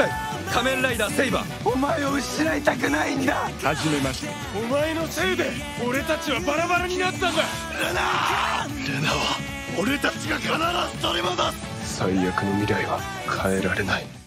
界仮面ライダーセイバー。 お前を失いたくないんだ。 はじめまして。 お前のせいで俺たちはバラバラになったんだ。 ルナは俺たちが必ず取り戻す。 最悪の未来は変えられない。